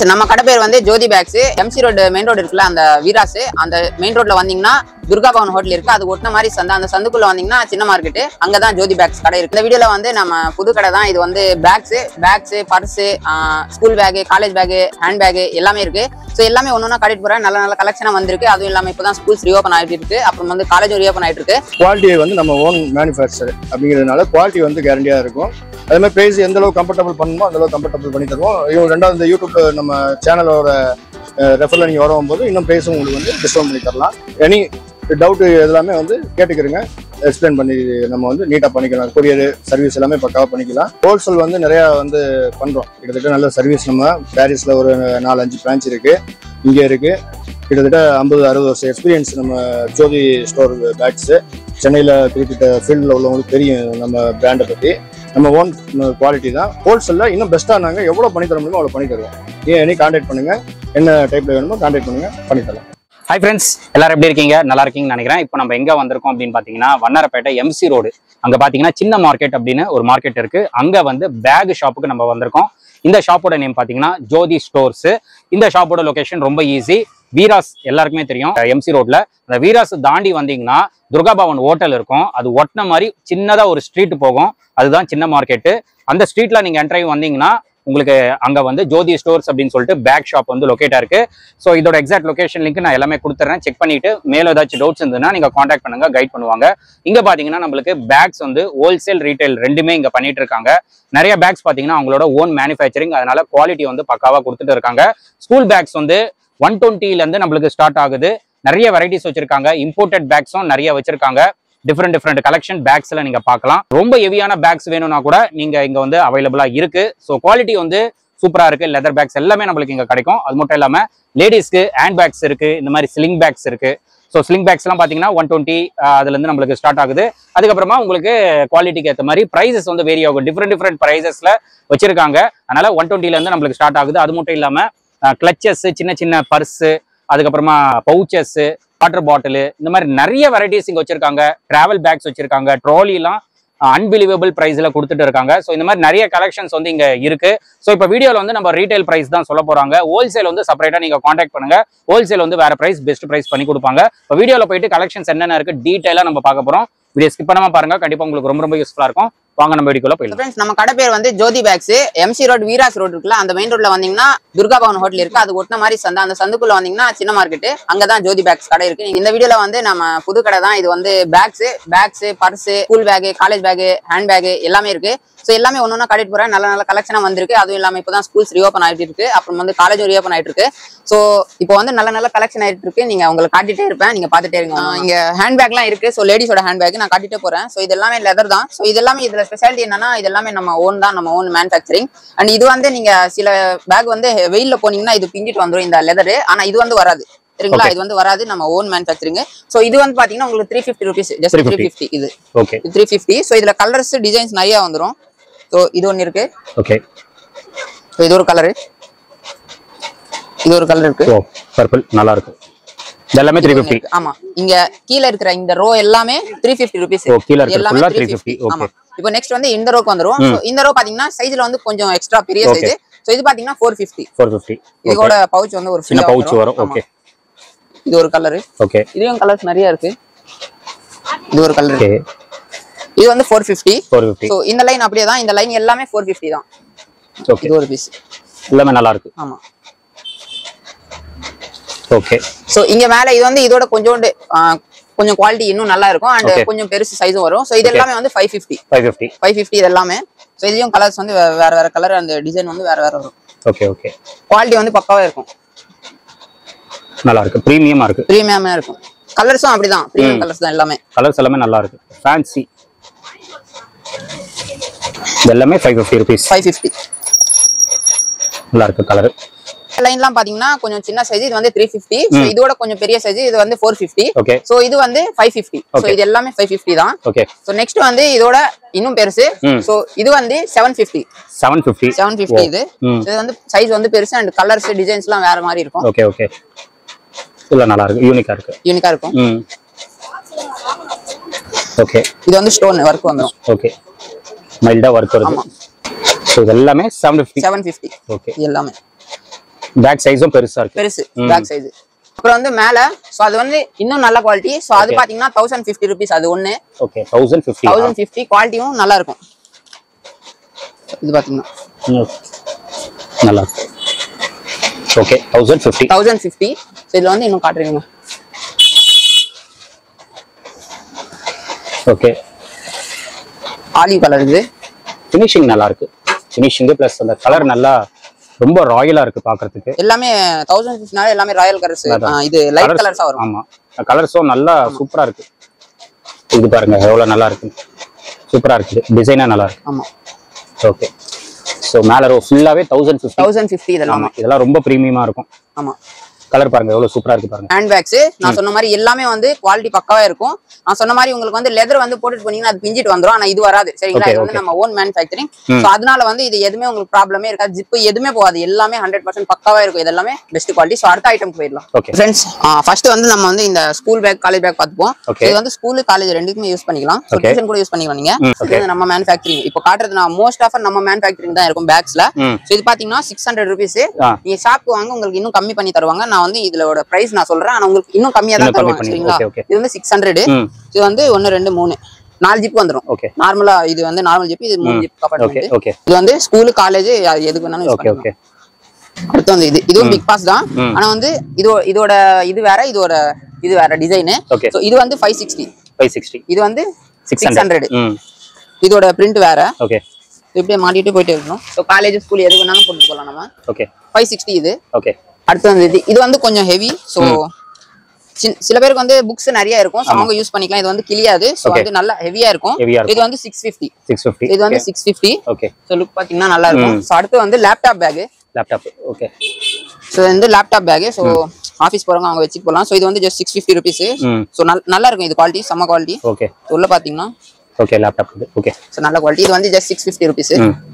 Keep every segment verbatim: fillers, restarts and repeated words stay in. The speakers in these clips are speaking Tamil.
நம்ம கடை பேர் வந்து Jyothi bags. MC road main road இருக்குல்ல, அந்த வீராஸ் அந்த மெயின் ரோட்ல வந்தீங்கன்னா துர்கா பவன் ஹோட்டல் இருக்கு. அது ஒட்டின மாதிரி சந்தை. அந்த சந்துக்குள்ள வந்தீங்கன்னா சின்ன மார்க்கெட், அங்கதான் ஜோதி பேக்ஸ் கடை இருக்கு. இந்த வீடியோல வந்து நம்ம புது கடை தான் இது. வந்து bags bags purse, school bag, college bag, hand bag எல்லாமே இருக்கு. ஸோ எல்லாமே ஒன்று ஒன்றா கட்டிட்டு போறேன். நல்ல நல்ல கலெக்ஷனா வந்திருக்கு. அதுவும் இல்லாமல் இப்போதான் ஸ்கூல்ஸ் ரீஓப்பன் ஆகிட்டு இருக்கு. அப்புறம் வந்து காலேஜ் ரீஓப்பன் ஆகிட்டு இருக்கு. குவாலிட்டி வந்து நம்ம ஓன் மேனுஃபேக்சர் அப்படிங்கிறதுனால குவாலிட்டி வந்து கேரண்டியா இருக்கும். அதே மாதிரி பிரைஸ் எந்த அளவுக்கு கம்ஃபர்டபுள் பண்ணணுமோ அந்த அளவுக்கு கம்ஃபர்டபுள் பண்ணி தருவோம். இவங்க ரெண்டாவது இந்த யூடியூப் நம்ம சேனலோட ரெஃபரில் நீங்கள் வரும்போது இன்னும் பிரைஸும் உங்களுக்கு வந்து டிஸ்கவுண்ட் பண்ணி தரலாம். எனி டவுட்டு எல்லாமே வந்து கேட்டுக்கிறங்க, எக்ஸ்பிளைன் பண்ணி நம்ம வந்து நீட்டாக பண்ணிக்கலாம். கொரியர் சர்வீஸ் எல்லாமே பக்காவாக பண்ணிக்கலாம். ஹோல்சேல் வந்து நிறையா வந்து பண்ணுறோம். கிட்டத்தட்ட நல்ல சர்வீஸ். நம்ம பாரிஸில் ஒரு நாலு அஞ்சு பிரான்ச் இருக்குது, இங்கே இருக்குது. கிட்டத்தட்ட ஐம்பது அறுபது வருஷம் எக்ஸ்பீரியன்ஸ் நம்ம ஜோதி ஸ்டோர் பேக்ஸு. சென்னையில் குறிப்பிட்ட ஃபீல்டில் உள்ளவங்களுக்கு தெரியும் நம்ம பிராண்டை பற்றி. நம்ம ஓன் குவாலிட்டி தான். ஹோல்சேலில் இன்னும் பெஸ்ட்டாக நாங்கள் எவ்வளோ பண்ணி தர முடியுமோ அவ்வளோ பண்ணி தருவோம். ஏன் எனி கான்டாக்ட் பண்ணுங்கள், என்ன டைப்பில் வேணுமோ கான்டாக்ட் பண்ணுங்கள், பண்ணித்தரலாம். ஹாய் ஃப்ரெண்ட்ஸ், எல்லாரும் எப்படி இருக்கீங்க? நல்லா இருக்கீங்கன்னு நினைக்கிறேன். இப்போ நம்ம எங்கே வந்திருக்கோம் அப்படின்னு பார்த்தீங்கன்னா வண்ணாரப்பேட்டை எம்சி ரோடு. அங்கே பார்த்தீங்கன்னா சின்ன மார்க்கெட் அப்படின்னு ஒரு மார்க்கெட் இருக்கு. அங்கே வந்து பேக் ஷாப்புக்கு நம்ம வந்திருக்கோம். இந்த ஷாப்போட நேம் பார்த்தீங்கன்னா ஜோதி ஸ்டோர்ஸ். இந்த ஷாப்போட லொகேஷன் ரொம்ப ஈஸி. வீராஸ் எல்லாருக்குமே தெரியும். எம்சி ரோட்ல அந்த வீராஸ் தாண்டி வந்தீங்கன்னா துர்கா பவன் ஹோட்டல் இருக்கும். அது ஒட்டின மாதிரி சின்னதா ஒரு ஸ்ட்ரீட் போகும். அதுதான் சின்ன மார்க்கெட்டு. அந்த ஸ்ட்ரீட்ல நீங்க என்ட்ரி வந்தீங்கன்னா உங்களுக்கு அங்க வந்து ஜோதி ஸ்டோர்ஸ் அப்படின்னு சொல்லிட்டு பேக் ஷாப் வந்து லொகேட்டா இருக்கு. ஸோ இதோட எக்ஸாக்ட் லொகேஷன் லிங்க் நான் எல்லாமே கொடுத்துறேன். செக் பண்ணிட்டு மேல ஏதாச்சும் டவுட்ஸ் இருந்ததுன்னா நீங்க கான்டாக்ட் பண்ணுங்க, கைட் பண்ணுவாங்க. இங்க பாத்தீங்கன்னா நம்மளுக்கு பேக்ஸ் வந்து ஹோல்சேல் ரீட்டைல் ரெண்டுமே இங்க பண்ணிட்டு இருக்காங்க. நிறைய பேக்ஸ் பாத்தீங்கன்னா அவங்களோட ஓன் மேனுஃபேக்சரிங், அதனால குவாலிட்டி வந்து பக்காவா கொடுத்துட்டு இருக்காங்க. ஸ்கூல் பேக்ஸ் வந்து ஒன் டுவெண்ட்டில இருந்து நம்மளுக்கு ஸ்டார்ட் ஆகுது. நிறைய வெரைட்டிஸ் வச்சிருக்காங்க. இம்போர்ட்டட் பேக்ஸும் நிறைய வச்சிருக்காங்க. டிஃப்ரெண்ட் டிஃப்ரெண்ட் கலெக்ஷன் பேக்ஸ்ல நீங்க பார்க்கலாம். ரொம்ப ஹெவியான பேக்ஸ் வேணும்னா கூட நீங்க இங்க வந்து அவைலபிளா இருக்கு. ஸோ குவாலிட்டி வந்து சூப்பரா இருக்கு. லெதர் பேக்ஸ் எல்லாமே நம்மளுக்கு இங்க கிடைக்கும். அது மட்டும் இல்லாம லேடிஸ்க்கு ஹேண்ட் பேக்ஸ் இருக்கு, இந்த மாதிரி ஸ்லிங் பேக்ஸ் இருக்கு. ஸோ ஸ்லிங் பேக்ஸ் எல்லாம் பாத்தீங்கன்னா ஒன் டுவெண்ட்டி அதுல இருந்து நம்மளுக்கு ஸ்டார்ட் ஆகுது. அதுக்கப்புறமா உங்களுக்கு குவாலிட்டிக்கு ஏற்ற மாதிரி பிரைசஸ் வந்து வேரி ஆகும். டிஃப்ரெண்ட் டிஃப்ரெண்ட் பிரைசஸ்ல வச்சிருக்காங்க. அதனால ஒன் டுவெண்ட்டில இருந்து நம்மளுக்கு ஸ்டார்ட் ஆகுது. அது மட்டும் இல்லாம கிளச்சஸ், சின்ன சின்ன பர்ஸ், அதுக்கப்புறமா பவுச்சஸ், வாட்டர் பாட்டில், இந்த மாதிரி நிறைய வெரைட்டிஸ் இங்க வச்சிருக்காங்க. டிராவல் பேக்ஸ் வச்சிருக்காங்க. ட்ராலி எல்லாம் அன்பிலீவபிள் பிரைஸ்ல கொடுத்துட்டு இருக்காங்க. ஸோ இந்த மாதிரி நிறைய கலெக்ஷன்ஸ் வந்து இங்க இருக்கு. ஸோ இப்போ வீடியோல வந்து நம்ம ரீட்டைல் பிரைஸ் தான் சொல்ல போறாங்க. ஹோல்சேல் வந்து செப்பரேட்டா நீங்க கான்டாக்ட் பண்ணுங்க. ஹோல்சேல் வந்து வேற பிரைஸ், பெஸ்ட் பிரைஸ் பண்ணி கொடுப்பாங்க. இப்போ வீடியோல போயிட்டு கலெக்ஷன்ஸ் என்னென்ன இருக்கு டீடைலா நம்ம பார்க்க போறோம். வீடியோ ஸ்கிப் பண்ணாம பாருங்க, கண்டிப்பா உங்களுக்கு ரொம்ப ரொம்ப யூஸ்ஃபுல்லா இருக்கும். வாங்க நம்ம வீடியோக்குள்ள போயிடலாம். ஃப்ரெண்ட்ஸ், நம்ம கடை பேர் வந்து Jyothi bags. MC road Veeras road இருக்குல்ல, அந்த மெயின் ரோட்ல வந்தீங்கன்னா துர்கா பவன் ஹோட்டல் இருக்கு. அது ஒட்டின மாதிரி சந்தை. அந்த சந்துக்குள்ள வந்தீங்கன்னா சின்ன மார்க்கெட், அங்கதான் ஜோதி பேக்ஸ் கடை இருக்கு. இந்த வீடியோல வந்து நம்ம புது கடை தான் இது. வந்து bags bags purse, school bag, college bag, hand bag எல்லாமே இருக்கு. ஸோ எல்லாமே ஒன்று ஒன்றா கட்டிட்டு போறேன். நல்ல நல்ல கலெக்ஷனா வந்திருக்கு. அதுவும் இல்லாமல் இப்போதான் ஸ்கூல்ஸ் ரீஓப்பன் ஆகிட்டு இருக்கு. அப்புறம் வந்து காலேஜ் ரீஓப்பன் ஆகிட்டு இருக்கு. ஸோ இப்போ வந்து நல்ல நல்ல கலெக்ஷன் ஆகிட்டு இருக்கு. நீங்க உங்களுக்கு காட்டிட்டே இருப்பேன், நீங்க பார்த்துட்டே இருங்க. இங்க ஹேண்ட் பேக்லாம் இருக்கு. ஸோ லேடிஸோட ஹேண்ட் பேக் நான் காட்டிட்டே போறேன். ஸோ இது எல்லாமே லெதர் தான். ஸோ இது எல்லாமே இதுல ஸ்பெஷாலிட்டி என்னன்னா இது எல்லாமே நம்ம ஓன் தான், நம்ம ஓன் மேனுஃபேக்சரிங். அண்ட் இது வந்து நீங்க சில பேக் வந்து வெயில்ல போனீங்கன்னா இது பிஞ்சிட்டு வந்துடும் இந்த லெதர். ஆனா இது வந்து வராது, சரிங்களா? இது வந்து வராது, நம்ம ஓன் மேனுஃபேக்சரிங். சோ இது வந்து பாத்தீங்கன்னா உங்களுக்கு three fifty rupees, just three fifty. இது ஓகே, த்ரீ ஃபிஃப்டி. சோ இதுல கலர்ஸ் டிசைன்ஸ் நிறைய வந்துடும். சோ இது ஒன்னு இருக்கு. ஓகே, சோ இது ஒரு கலர், இது ஒரு கலர் இருக்கு. ஓ பர்பிள், நல்லா இருக்கு. எல்லாமே த்ரீ ஃபிஃப்டி. ஆமா, இங்க கீழ இருக்கிற இந்த ரோ எல்லாமே த்ரீ ஃபிஃப்டி ருபீஸ். ஓ கீழ இருக்கிற ஃபுல்லா த்ரீ ஃபிஃப்டி. ஓகே, இப்போ நெக்ஸ்ட் வந்து இந்த ரோக்கு வந்துரும். சோ இந்த ரோ பாத்தீங்கன்னா சைஸ்ல வந்து கொஞ்சம் எக்ஸ்ட்ரா பெரிய சைஸ். சோ இது பாத்தீங்கன்னா ஃபோர் ஃபிஃப்டி. Four fifty. இதோட பவுச் வந்து ஒரு சின்ன பவுச் வரும். ஓகே, இது ஒரு கலர். ஓகே, இதுவும் கலர்ஸ் நிறைய இருக்கு. இது ஒரு கலர். ஓகே, இது வந்து four fifty. Four fifty. So இந்த லைன் அப்படியே தான். இந்த லைன் எல்லாமே ஃபோர் ஃபிஃப்டி தான். ஓகே, இது ஒரு பீஸ். எல்லாமே நல்லா இருக்கு. ஆமா, ஓகே. சோ இங்க மேல இது வந்து இதோட கொஞ்சோண்டு கொஞ்சம் குவாலிட்டி இன்னும் நல்லா இருக்கும். அண்ட் கொஞ்சம் பெருசு சைஸும் வரும். சோ இது எல்லாமே வந்து five fifty. Five fifty. Five fifty இது எல்லாமே. சோ இதுலயும் கலர்ஸ் வந்து வேற வேற கலர், அந்த டிசைன் வந்து வேற வேற வரும். Okay okay. குவாலிட்டி வந்து பக்காவா இருக்கும். நல்லா இருக்கு, பிரீமியமா இருக்கு. பிரீமியமா இருக்கும். கலர்ஸும் அப்படிதான், பிரீமியம் கலர்ஸ் தான் எல்லாமே. கலர்ஸ் எல்லாமே நல்லா இருக்கு. ஃபேன்சி எல்லாமே five fifty rupees. Five fifty. நல்லா இருக்கு கலர். லைன்லாம் பாத்தீங்கன்னா கொஞ்சம் சின்ன சைஸ், இது வந்து த்ரீ ஃபிஃப்டி. சோ இதோட கொஞ்சம் பெரிய சைஸ், இது வந்து ஃபோர் ஃபிஃப்டி. ஓகே, சோ இது வந்து ஃபைவ் ஃபிஃப்டி. சோ இது எல்லாமே ஃபைவ் ஃபிஃப்டி தான். ஓகே. சோ நெக்ஸ்ட் வந்து இதோட இன்னும் பெருசு. சோ இது வந்து seven fifty. Seven fifty. Seven fifty. இது இது வந்து சைஸ் வந்து பெருசு. அண்ட் கலர்ஸ் டிசைன்ஸ்லாம் வேற மாதிரி இருக்கும். Okay okay. இல்ல நல்லா இருக்கு, யூனிக்கா இருக்கு. யூனிக்கா இருக்கும். ம் ஓகே. இது வந்து ஸ்டோன் வர்க் வந்துரும். ஓகே, மைல்டா வர்க் வருது. சோ இது எல்லாமே seven fifty. Seven fifty. Okay, எல்லாமே பேக் சைஸும் பெருசா இருக்கு. பெருசு பேக் சைஸ். அப்புறம் வந்து மேல சோ அது வந்து இன்னும் நல்ல குவாலிட்டி. சோ அது பாத்தீங்கன்னா தௌசண்ட் பிப்டி ருபீஸ் அது ஒண்ணு. Okay thousand fifty thousand fifty குவாலிட்டியும் நல்லா இருக்கும். இது பாத்தீங்கன்னா நல்லா இருக்கு. Okay thousand fifty thousand fifty. So இதுல வந்து இன்னும் காட்டுறீங்க. Okay olive colour. இது ஃபினிஷிங் நல்லா இருக்கு. ஃபினிஷிங் பிளஸ் அந்த கலர் நல்லா ரொம்ப ராயலா இருக்கு பாக்குறதுக்கு. எல்லாமே தௌசண்ட் பிப்டினால எல்லாமே ராயல் கலர்ஸ். இது லைட் கலர்ஸா வரும். ஆமா கலர்ஸும் நல்லா சூப்பரா இருக்கு. இது பாருங்க எவ்வளவு நல்லா இருக்கு. சூப்பரா இருக்கு. டிசைனா நல்லா இருக்கு. ஆமா ஓகே. சோ மேல ரோ ஃபுல்லாவே தௌசண்ட் பிப்டி. தௌசண்ட் பிப்டி இதெல்லாம். இதெல்லாம் ரொம்ப பிரீமியமா இருக்கும். ஆமா கலர் பாருங்க எவ்வளவு சூப்பரா இருக்கு பாருங்க. ஹேண்ட் பேக்ஸ் நான் சொன்ன மாதிரி எல்லாமே வந்து குவாலிட்டி பக்காவா இருக்கும். நான் சொன்ன மாதிரி உங்களுக்கு வந்து லெதர் வந்து போட்டுட்டு போனீங்கன்னா அது பிஞ்சிட்டு வந்துரும். ஆனா இது வராது. சரிங்களா? இது வந்து நம்ம ஓன் மேனுஃபேக்சரிங். சோ அதனால வந்து இது எதுவுமே உங்களுக்கு ப்ராப்ளமே இருக்காது. ஜிப் எதுவுமே போகாது. எல்லாமே ஹண்ட்ரட் பர்சன்ட் பக்காவா இருக்கும். இது எல்லாமே பெஸ்ட் குவாலிட்டி. சோ அடுத்த ஐட்டம் போயிடலாம். ஃப்ரெண்ட்ஸ் ஃபர்ஸ்ட் வந்து நம்ம வந்து இந்த ஸ்கூல் பேக் காலேஜ் பேக் பார்த்துப்போம். இது வந்து ஸ்கூல் காலேஜ் ரெண்டுக்குமே யூஸ் பண்ணிக்கலாம். சோ டியூஷன் கூட யூஸ் பண்ணிக்கலாம் நீங்க. இது நம்ம மேனுஃபேக்சரிங். இப்போ காட்டுறது நான் மோஸ்ட் ஆஃப் நம்ம மேனுஃபேக்சரிங் தான் இருக்கும் பேக்ஸ்ல. சோ இது பாத்தீங்கன்னா சிக்ஸ் ஹண்ட்ரட் ருபீஸ். நீங்க ஷாப் வாங்க உங்களுக்கு இன்னும் கம்மி பண்ணி தருவாங்க. நான் வந்து இதோட பிரைஸ் நான் சொல்றேன். ஆனா உங்களுக்கு இன்னும் கம்மியா தான் தருவாங்க. சரிங்களா? இது வந்து சிக்ஸ் ஹண்ட்ரட். இது வந்து ஒன்னு ரெண்டு மூணு நாலு ஜிப் வந்துரும். நார்மலா இது வந்து நார்மல் ஜிப். இது மூணு ஜிப் கம்பார்ட்மென்ட். இது வந்து ஸ்கூல் காலேஜ் எதுக்கு வேணாலும் யூஸ் பண்ணிக்கலாம். அடுத்து வந்து இது இதுவும் பிக் பாஸ் தான். ஆனா வந்து இது இதோட இது வேற இதோட இது வேற டிசைன். சோ இது வந்து ஃபைவ் சிக்ஸ்டி. Five sixty. இது வந்து சிக்ஸ் ஹண்ட்ரட். இதோட பிரிண்ட் வேற. ஓகே. இப்படியே மாட்டிட்டு போயிட்டே இருக்கணும். சோ காலேஜ் ஸ்கூல் எதுக்கு வேணாலும் போட்டு போலாம் நம்ம. ஓகே. ஃபைவ் சிக்ஸ்டி இது. ஓகே. அடுத்து வந்து இது இது வந்து கொஞ்சம் ஹெவி. சோ சில பேருக்கு வந்து புக்ஸ் நிறைய இருக்கும். சோ அவங்க யூஸ் பண்ணிக்கலாம். இது வந்து கிளியாது. சோ வந்து நல்லா ஹெவியா இருக்கும். இது வந்து சிக்ஸ் ஃபிஃப்டி. Six fifty. இது வந்து six fifty. Okay. So look பாத்தீங்கன்னா நல்லா இருக்கும். சோ அடுத்து வந்து laptop bag. Laptop. Okay. So இந்த லேப்டாப் பேக். சோ ஆபீஸ் போறவங்க அவங்க வச்சிட்டு போலாம். சோ இது வந்து just six fifty rupees. So நல்லா இருக்கும். இது குவாலிட்டி செம குவாலிட்டி. ஓகே. உள்ள பாத்தீங்கன்னா ஓகே லேப்டாப். ஓகே. சோ நல்ல குவாலிட்டி. இது வந்து ஜஸ்ட் சிக்ஸ் ஃபிஃப்டி ருபீஸ்.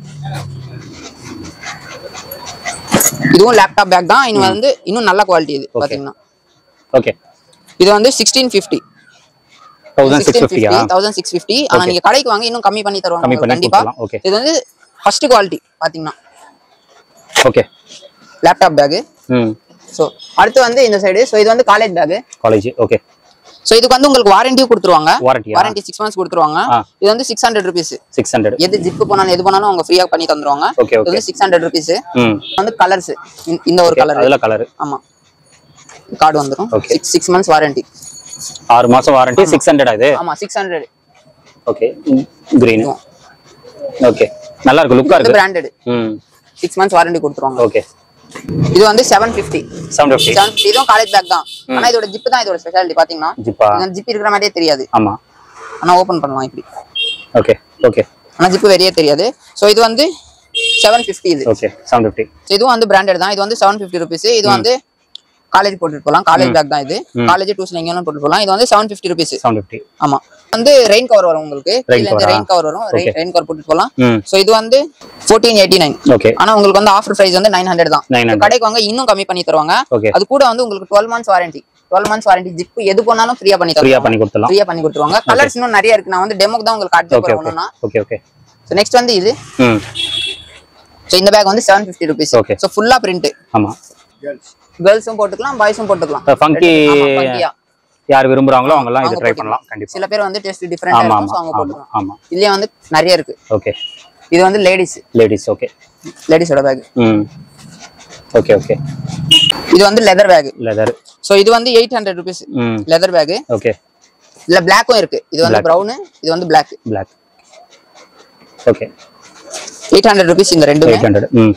இதுவும் லேப்டாப் பேக் தான். இது வந்து இன்னும் நல்ல குவாலிட்டி. இது பாத்தீங்கன்னா ஓகே. இது வந்து sixteen fifty. Thousand six fifty. ஆனா நீங்க கடைக்கு வாங்க இன்னும் கம்மி பண்ணி தருவாங்க கண்டிப்பா. இது வந்து ஃபர்ஸ்ட் குவாலிட்டி பாத்தீங்கன்னா. ஓகே. Laptop bag. சோ அடுத்து வந்து இந்த சைடு. சோ இது வந்து college bag. College. Okay. So இதுக்கு வந்து உங்களுக்கு வாரண்டியும் கொடுத்துருவாங்க. வாரண்டி சிக்ஸ் மந்த்ஸ் கொடுத்துருவாங்க. இது வந்து six hundred rupees. Six hundred. எது ஜிப் போனாலும் எது போனாலும் அவங்க ஃப்ரீயா பண்ணி தந்துருவாங்க. இது வந்து சிக்ஸ் ஹண்ட்ரட் ருபீஸ். வந்து கலர்ஸ் இந்த ஒரு கலர். அதுல கலர். ஆமா கார்டு வந்துரும். Six months warranty. ஆறு மாசம் வாரண்டி. சிக்ஸ் ஹண்ட்ரட் இது. ஆமா six hundred. Okay. Green. Okay. நல்லா இருக்கு. லுக்கா இருக்கு. பிராண்டட். ம் சிக்ஸ் மந்த்ஸ் வாரண்டி கொடுத்துருவாங்க. ஓகே. இது வந்து செவன் ஃபிஃப்டி. Seven fifty. இதுவும் காலேஜ் பேக் தான். ஆனா இதோட ஜிப் தான் இதோட ஸ்பெஷாலிட்டி பாத்தீங்கன்னா. ஜிப்பா. இந்த ஜிப் இருக்கிற மாதிரியே தெரியாது. ஆமா. ஆனா ஓபன் பண்ணலாம் இப்படி. ஓகே. ஓகே. ஆனா ஜிப் வெளியே தெரியாது. சோ இது வந்து செவன் ஃபிஃப்டி இது. ஓகே. Seven fifty. இதுவும் வந்து பிராண்டட் தான். இது வந்து செவன் ஃபிஃப்டி ருபீஸ். இது வந்து காலேஜ் போட்டுட்டு போலாம். காலேஜ் பேக் தான் இது. காலேஜ் டியூஷன் எங்கேயும் போட்டு போலாம். இது வந்து seven fifty rupees. Seven fifty. ஆமா. வந்து ரெயின் கவர் வரும் உங்களுக்கு. கீழ இருந்து ரெயின் கவர் வரும். ரெயின் கவர் போட்டுட்டு போலாம். சோ இது வந்து ஃபோர்டீன் எயிட்டி நைன். ஓகே. ஆனா உங்களுக்கு வந்து ஆஃபர் பிரைஸ் வந்து நைன் ஹண்ட்ரட் தான். கடைக்கு வாங்க இன்னும் கம்மி பண்ணி தருவாங்க. அது கூட வந்து உங்களுக்கு twelve months warranty. Twelve months warranty. Zip எது போனாலும் ஃப்ரீயா பண்ணி தருவாங்க. ஃப்ரீயா பண்ணி கொடுத்துறலாம். ஃப்ரீயா பண்ணி கொடுத்துருவாங்க. கலர்ஸ் இன்னும் நிறைய இருக்கு. நான் வந்து டெமோக்கு தான் உங்களுக்கு காட்டி போறேன்னா. Okay okay. சோ நெக்ஸ்ட் வந்து இது. ம் சோ இந்த பேக் வந்து செவன் ஃபிஃப்டி ருபீஸ். சோ ஃபுல்லா பிரிண்ட். ஆமா. கேர்ள்ஸும் போட்டுக்கலாம் பாய்ஸும் போட்டுக்கலாம். ஃபங்கி யார் விரும்புறாங்களோ அவங்க எல்லாம் இத ட்ரை பண்ணலாம் கண்டிப்பா. சில பேர் வந்து டேஸ்ட் டிஃபரண்டா இருக்கும் சோ அவங்க போட்டுக்கலாம். ஆமா. இல்லையே வந்து நிறைய இருக்கு. ஓகே. இது வந்து லேடிஸ். லேடிஸ். ஓகே. லேடிஸோட பேக். ம் ஓகே ஓகே. இது வந்து லெதர் பேக். லெதர். சோ இது வந்து eight hundred rupees. Leather bag. Okay. இல்ல பிளாக்கும் இருக்கு. இது வந்து பிரவுன். இது வந்து black. Black. Okay. Eight hundred rupees இந்த ரெண்டுமே. Eight hundred. ம்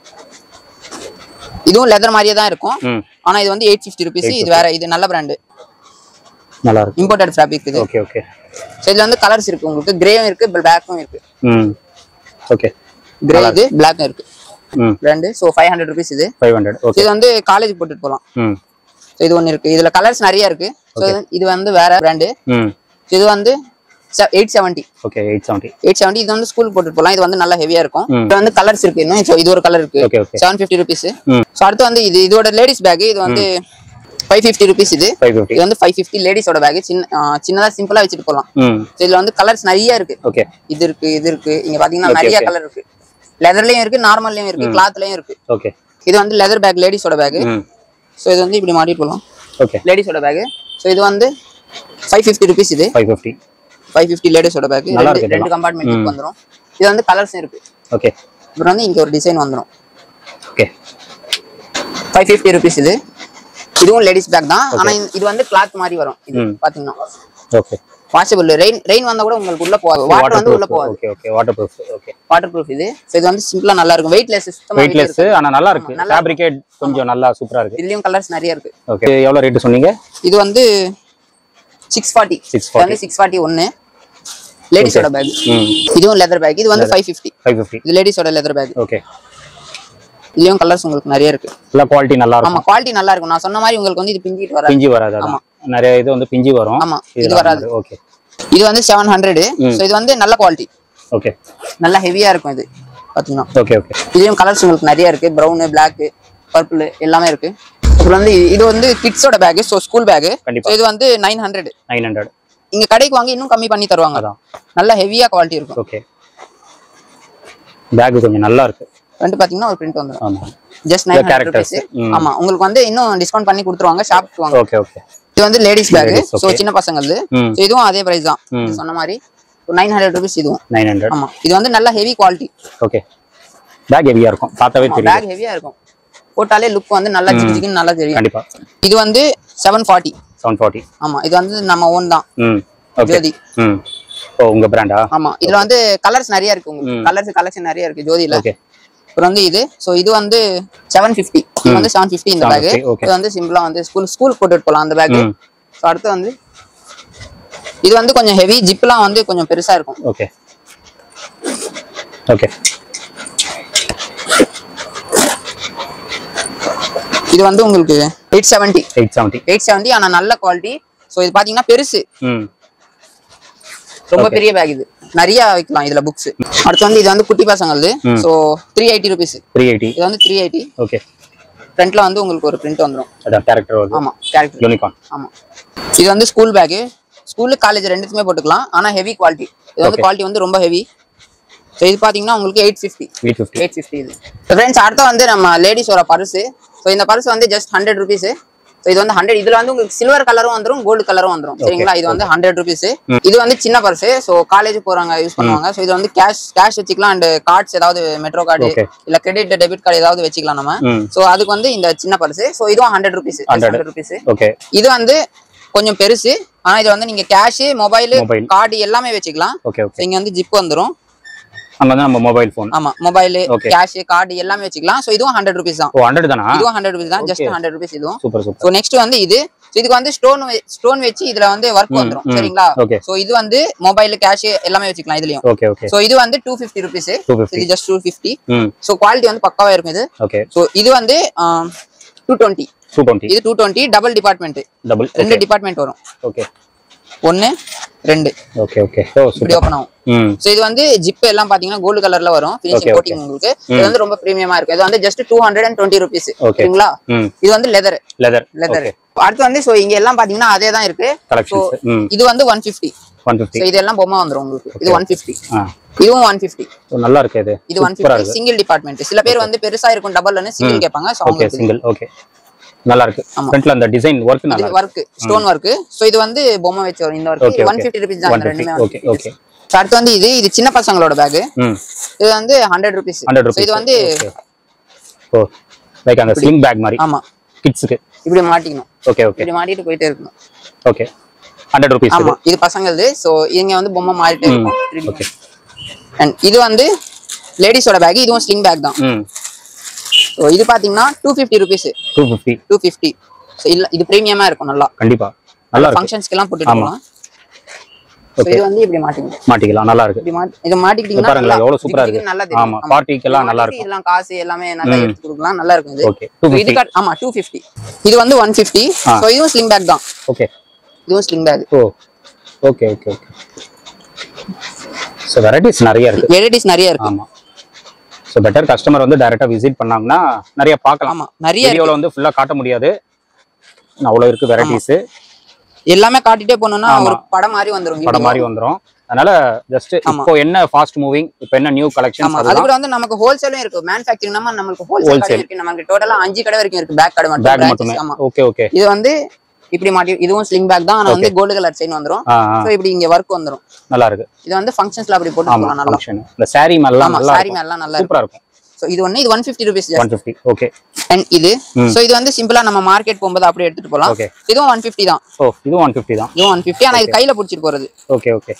இதுவும் லெதர் மாதிரியே தான் இருக்கும். ஆனா இது வந்து எயிட் ஃபிஃப்டி ருபீஸ். இது வேற. இது நல்ல பிராண்ட். நல்லா இருக்கு. இம்போர்ட்டட் ஃபேப்ரிக் இது. Okay okay. சோ இதுல வந்து கலர்ஸ் இருக்கு உங்களுக்கு. கிரேவும் இருக்கு பிளாக்கும் இருக்கு. ம் ஓகே. கிரே இது பிளாக்கும் இருக்கு. ம் brand. So five hundred rupees இது. Five hundred. ஓகே. இது வந்து காலேஜ் போட்டுட்டு போலாம். ம் சோ இது ஒன்னு இருக்கு. இதுல கலர்ஸ் நிறைய இருக்கு. சோ இது வந்து வேற பிராண்ட். ம் இது வந்து eight seventy. Okay. Eight seventy. Eight seventy. இது வந்து ஸ்கூல் போட்டுட்டு போலாம். இது வந்து நல்லா ஹெவியா இருக்கும். இது வந்து கலர்ஸ் இருக்கு இன்னும். சோ இது ஒரு கலர் இருக்கு. Seven fifty rupees. சோ அடுத்து வந்து இது இதோட லேடிஸ் பேக். இது வந்து ஃபைவ் ஃபிஃப்டி ருபீஸ். இது இது வந்து ஃபைவ் ஃபிஃப்டி லேடிஸோட பேக். சின்ன சின்னதா சிம்பிளா வச்சிட்டு போலாம். இதுல வந்து கலர்ஸ் நிறைய இருக்கு. ஓகே. இது இருக்கு இது இருக்கு. இங்க பாத்தீங்கன்னா நிறைய கலர் இருக்கு. லெதர்லயும் இருக்கு நார்மல்லயும் இருக்கு கிளாத்லயும் இருக்கு. ஓகே. இது வந்து லெதர் பேக் லேடிஸோட பேக். ஸோ இது வந்து இப்படி மாட்டிட்டு போகலாம். ஓகே லேடிஸோட பேக். ஸோ இது வந்து ஃபைவ் ஃபிஃப்டி ருபீஸ். இது ஃபைவ் ஃபிஃப்டி ஃபைவ் ஃபிஃப்டி லேடிஸோட பேக். ரெண்டு கம்பார்ட்மெண்ட் வந்துடும். இது வந்து கலர்ஸ் இருக்கு. ஓகே அப்புறம் வந்து இங்க ஒரு டிசைன் வந்துடும். Okay five fifty rupees. இது இதுவும் லேடிஸ் பேக் தான். ஆனா இது வந்து கிளாத் மாதிரி வரும். இது பாத்தீங்கன்னா ஓகே வாஷபிள். ரெயின் ரெயின் வந்தா கூட உங்களுக்கு உள்ள போகாது. வாட்டர் வந்து உள்ள போகாது. Okay okay waterproof. Okay waterproof. இது சோ இது வந்து சிம்பிளா நல்லா இருக்கும். Weightless system. வெயிட்லெஸ் ஆனா நல்லா இருக்கு. ஃபேப்ரிகேட் கொஞ்சம் நல்லா சூப்பரா இருக்கு. இதுலயும் கலர்ஸ் நிறைய இருக்கு. ஓகே எவ்வளவு ரேட் சொன்னீங்க? இது வந்து சிக்ஸ் ஃபார்ட்டி. இது வந்து சிக்ஸ் ஃபார்ட்டி ஒன்னு லேடிஸோட பேக். இதுவும் லெதர் பேக். இது வந்து ஃபைவ் ஃபிஃப்டி. ஃபைவ் ஃபிஃப்டி இது லேடிஸோட லெதர் பேக். ஓகே இதுலயும் கலர்ஸ் உங்களுக்கு நிறைய இருக்கு. நல்ல குவாலிட்டி நல்லா இருக்கும். ஆமா குவாலிட்டி நல்லா இருக்கும். நான் சொன்ன மாதிரி உங்களுக்கு வந்து இது பிஞ்சிட்டு வராது. பிஞ்சி வராது. ஆமா நிறைய இது வந்து பிஞ்சி வரும். ஆமா இது வராது. ஓகே இது வந்து செவன் ஹண்ட்ரட். சோ இது வந்து நல்ல குவாலிட்டி. ஓகே நல்ல ஹெவியா இருக்கும் இது பாத்தீங்கன்னா. ஓகே ஓகே இதுலயும் கலர்ஸ் உங்களுக்கு நிறைய இருக்கு. பிரவுன், பிளாக், பர்பிள் எல்லாமே இருக்கு. அப்புறம் வந்து இது வந்து கிட்ஸோட bag. So school bag. So இது வந்து நைன் ஹண்ட்ரட். நைன் ஹண்ட்ரட் இங்க கடைக்கு வாங்க இன்னும் கம்மி பண்ணி தருவாங்க. நல்ல ஹெவியா குவாலிட்டி இருக்கும். ஓகே பேக் கொஞ்சம் நல்லா இருக்கு. வந்து பாத்தீங்கன்னா ஒரு பிரிண்ட் வந்துரும். ஆமா ஜஸ்ட் நைன் ஹண்ட்ரட் ருபீஸ். ஆமா உங்களுக்கு வந்து இன்னும் டிஸ்கவுண்ட் பண்ணி கொடுத்துருவாங்க. ஷாப்க்கு வாங்க. ஓகே ஓகே இது வந்து லேடிஸ் பேக். சோ சின்ன பசங்களது. சோ இதுவும் அதே பிரைஸ் தான் சொன்ன மாதிரி. நைன் ஹண்ட்ரட் ருபீஸ் இதுவும். Nine hundred. ஆமா இது வந்து நல்ல ஹெவி குவாலிட்டி. ஓகே பேக் ஹெவியா இருக்கும். பார்த்தாவே தெரியும். பேக் ஹெவியா இருக்கும். போட்டாலே லுக் வந்து நல்லா ஜிகிஜிகின்னு நல்லா தெரியும். கண்டிப்பா. இது வந்து செவன் ஃபார்ட்டி. Seven forty. ஆமா இது வந்து நம்ம ஓன் தான். ம் ஓகே ஜோதி. ம் ஓ உங்க பிராண்டா? ஆமா இதுல வந்து கலர்ஸ் நிறைய இருக்கு. உங்களுக்கு கலர்ஸ் கலெக்ஷன் நிறைய இருக்கு ஜோதில. ஓகே அப்புறம் வந்து இது சோ இது வந்து செவன் ஃபிஃப்டி. இது வந்து செவன் ஃபிஃப்டி இந்த பேக். இது வந்து சிம்பிளா வந்து ஸ்கூல் ஸ்கூல் போட்டுட்டு போலாம் அந்த பேக். சோ அடுத்து வந்து இது வந்து கொஞ்சம் ஹெவி. ஜிப்லாம் வந்து கொஞ்சம் பெருசா இருக்கும். ஓகே ஓகே இது வந்து உங்களுக்கு eight seventy. Eight seventy. Eight seventy ஆனா நல்ல குவாலிட்டி. சோ இது பாத்தீங்கன்னா பெருசு. ம் ரொம்ப பெரிய பேக். இது நிறைய வைக்கலாம் இதுல புக்ஸ். அடுத்து வந்து இது வந்து குட்டி பசங்களது. So three eighty rupees. Three eighty. இது வந்து த்ரீ எயிட்டி. ஓகே ஃப்ரண்ட்ல வந்து உங்களுக்கு ஒரு பிரிண்ட் வந்துரும். அதான் கேரக்டர் வருது. ஆமா கேரக்டர் யூனிகார்ன். ஆமா இது வந்து ஸ்கூல் பேக். ஸ்கூல் காலேஜ் ரெண்டுத்துமே போட்டுக்கலாம். ஆனா ஹெவி குவாலிட்டி. இது வந்து குவாலிட்டி வந்து ரொம்ப ஹெவி. சோ இது பாத்தீங்கன்னா உங்களுக்கு எயிட் ஃபிஃப்டி. எயிட் ஃபிஃப்டி இது. ஃப்ரெண்ட்ஸ் அடுத்து வந்து நம்ம லேடிஸோட பர்ஸ். சோ இந்த பர்ஸ் வந்து ஜஸ்ட் ஹண்ட்ரட் ருபீஸ். சோ இது வந்து ஹண்ட்ரட். இதுல வந்து உங்களுக்கு சில்வர் கலரும் வந்துரும், கோல்டு கலரும் வந்துரும். சரிங்களா? இது வந்து ஹண்ட்ரட் ருபீஸ். இது வந்து சின்ன பர்ஸ். சோ காலேஜ் போறவங்க யூஸ் பண்ணுவாங்க. சோ இது வந்து கேஷ் கேஷ் வச்சுக்கலாம். அண்ட் கார்ட்ஸ் ஏதாவது மெட்ரோ கார்டு இல்ல கிரெடிட் டெபிட் கார்டு ஏதாவது வச்சுக்கலாம் நம்ம. சோ அதுக்கு வந்து இந்த சின்ன பர்ஸ். சோ இதுவும் ஹண்ட்ரட் ருபீஸ். Hundred rupees. இது வந்து கொஞ்சம் பெருசு. ஆனா இது வந்து நீங்க கேஷ், மொபைல், கார்டு எல்லாமே வச்சுக்கலாம். இங்க வந்து ஜிப் வந்துரும். அங்க வந்து நம்ம மொபைல் போன். ஆமா மொபைல், கேஷ், கார்டு எல்லாமே வச்சுக்கலாம். சோ இதுவும் ஹண்ட்ரட் ருபீஸ் தான். ஓ ஹண்ட்ரட் தானா? இதுவும் ஹண்ட்ரட் ருபீஸ் தான். ஜஸ்ட் ஹண்ட்ரட் ருபீஸ் இதுவும். Super super. சோ நெக்ஸ்ட் வந்து இது. சோ இதுக்கு வந்து ஸ்டோன் ஸ்டோன் வெச்சு இதுல வந்து வர்க் வந்துரும். சரிங்களா? சோ இது வந்து மொபைல், கேஷ் எல்லாமே வச்சுக்கலாம் இதுலயும். Okay okay. சோ இது வந்து டூ ஃபிஃப்டி ருபீஸ். இது just two fifty. So quality வந்து பக்காவா இருக்கும் இது. ஓகே. சோ இது வந்து டூ டுவெண்ட்டி. Two twenty. இது two twenty double department. Double ரெண்டு டிபார்ட்மெண்ட் வரும். ஓகே. ஒன்னு ரெண்டு. Okay okay. ஓ சூப்பர். ஓபன் ஆகும். சோ இது வந்து ஜிப் எல்லாம் பாத்தீங்கன்னா கோல்ட் கலர்ல வரும். ஃபினிஷிங் கோட்டிங் உங்களுக்கு. இது வந்து ரொம்ப பிரீமியமா இருக்கு. இது வந்து just two hundred twenty rupees. சரிங்களா? இது வந்து லெதர். லெதர். லெதர். அடுத்து வந்து சோ இங்க எல்லாம் பாத்தீங்கன்னா அதே தான் இருக்கு. சோ இது வந்து one fifty. One fifty. So இதெல்லாம் பொம்மை வந்துரும் உங்களுக்கு. இது ஒன் ஃபிஃப்டி. இதுவும் ஒன் ஃபிஃப்டி. நல்லா இருக்கு இது. இது ஒன் ஃபிஃப்டி சிங்கிள் டிபார்ட்மெண்ட். சில பேர் வந்து பெருசா இருக்கும் டபுள்னு சிங்கிள் கேட்பாங்க. So okay single. ஓகே நல்லா இருக்கு. ஃப்ரண்ட்ல அந்த டிசைன் வர்க் நல்லா இருக்கு. Work stone work. சோ இது வந்து பொம்மை வெச்ச இந்த வர்க் ஒன் ஃபிஃப்டி ரூபீஸ் தான் ரெண்டுமே. Okay okay. அடுத்து வந்து இது இது சின்ன பசங்களோட பேக். இது வந்து ஹண்ட்ரட் ரூபீஸ். சோ இது வந்து ஓ லைக் அந்த ஸ்லிங் பேக் மாதிரி. ஆமா கிட்ஸ்க்கு இப்படி மாட்டிக்கணும். Okay okay. இப்படி மாட்டிட்டு போயிட்டே இருக்கணும். Okay hundred rupees. ஆமா இது பசங்களது. சோ இங்க வந்து பொம்மை மாறிட்டே இருக்கும். ஓகே. அண்ட் இது வந்து லேடிஸோட பேக். இதுவும் ஸ்லிங் பேக் தான். சோ இது பாத்தீங்கன்னா two fifty rupees. Two fifty. Two fifty. So இல்ல இது பிரீமியமா இருக்கும் நல்லா. கண்டிப்பா நல்லா இருக்கு. ஃபங்க்ஷன்ஸ்க்கு எல்லாம் போட்டுட்டு போலாம். சோ இது வந்து இப்படி மாட்டிக்கலாம். மாட்டிக்கலாம் நல்லா இருக்கு. இப்படி மாட்டி இத மாட்டிக்கிட்டீங்கன்னா பாருங்க எவ்வளவு சூப்பரா இருக்கு. நல்லா தெரியும். ஆமா பார்ட்டிக்கு எல்லாம் நல்லா இருக்கும். இதெல்லாம் காசு எல்லாமே நல்லா எடுத்து கொடுக்கலாம். நல்லா இருக்கும் இது. ஓகே. இது ஆமா டூ ஃபிஃப்டி. இது வந்து ஒன் ஃபிஃப்டி. சோ இதுவும் ஸ்லிங் பேக் தான். ஓகே. இதுவும் sling bag. Oh okay okay okay. So varieties நிறைய இருக்கு. வெரைட்டிஸ் நிறைய இருக்கு. ஆமா. சோ பெட்டர் கஸ்டமர் வந்து டைரக்டா விசிட் பண்ணாங்கன்னா நிறைய பார்க்கலாம். ஆமா நிறைய வீடியோல வந்து ஃபுல்லா காட்ட முடியாது. அவ்வளவு இருக்கு வெரைட்டிஸ். எல்லாமே காட்டிட்டே போனோம்னா ஒரு படம் மாதிரி வந்துரும். படம் மாதிரி வந்துரும். அதனால ஜஸ்ட் இப்போ என்ன ஃபாஸ்ட் மூவிங் இப்போ என்ன நியூ கலெக்ஷன்ஸ் அது கூட வந்து நமக்கு ஹோல்சேலும் இருக்கு மேனுஃபேக்சரிங் நம்ம நமக்கு ஹோல்சேல் கடை இருக்கு நமக்கு டோட்டலா அஞ்சு கடை வரைக்கும் இருக்கு பேக் கடை மட்டும் பேக் மட்டுமே ஆமா ஓகே ஓகே இது வந்து இப்படி மாட்டி இதுவும் ஸ்லிங் பேக் தான் ஆனா வந்து கோல்ட் கலர் செயின் வந்துரும் சோ இப்படி இங்க வர்க் வந்துரும் நல்லா இருக்கு இது வந்து ஃபங்க்ஷன்ஸ்ல அப்படி போட்டு போலாம் நல்லா இந்த saree எல்லாம் நல்லா saree எல்லாம் நல்லா சூப்பரா இருக்கும் சோ இது ஒண்ணு இது one fifty rupees one fifty okay and இது சோ இது வந்து சிம்பிளா நம்ம மார்க்கெட் போகும்போது அப்படியே எடுத்துட்டு போலாம் இதுவும் one fifty தான் ஓ இது one fifty தான் இது one fifty ஆனா இது கையில புடிச்சிட்டு போறது ஓகே ஓகே